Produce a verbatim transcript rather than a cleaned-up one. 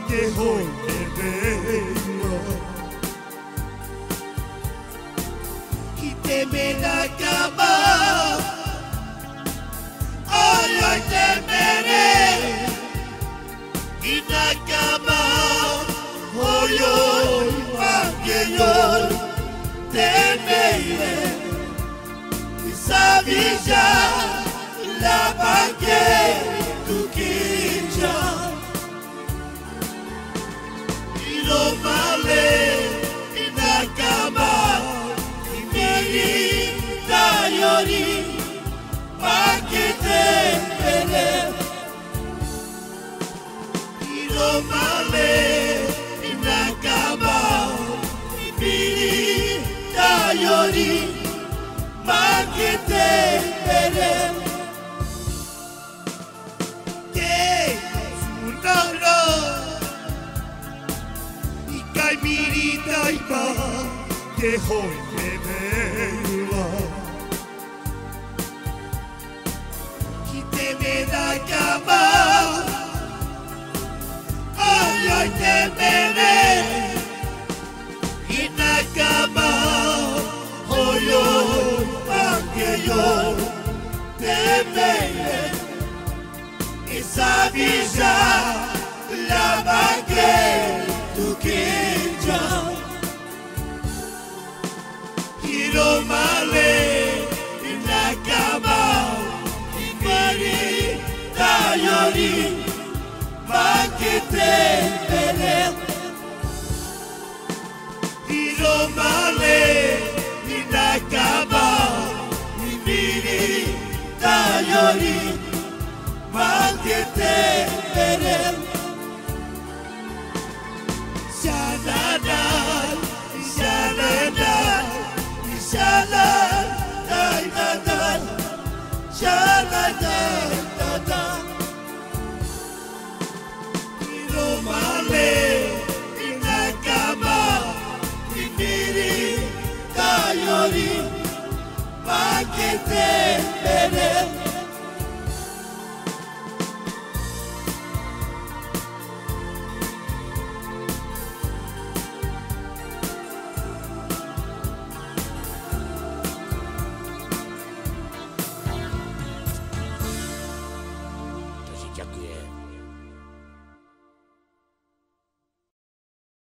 que hoy te vengo y te me la cama. Hoy hoy te veré y la cama. Hoy hoy más que yo te veré y sabía la que tú quieras. Lo male in la cama y mirita llori pa' que te pele. Y lo male in la cama y mirita llori pa' que te pele. Mirita y pa que hoy te vengo y te me da cama. Hoy hoy te veré y la cama. Hoy hoy pa' que yo te veré y sabía la que tú quieras. Y lo male en la cama y marita llori pa' que te pele. Y lo male en la cama y marita llori pa' que te pele. Shalala, shalala, shalala, shalala, shalala. Y lo male en la cama y mirita llori pa' que te pele.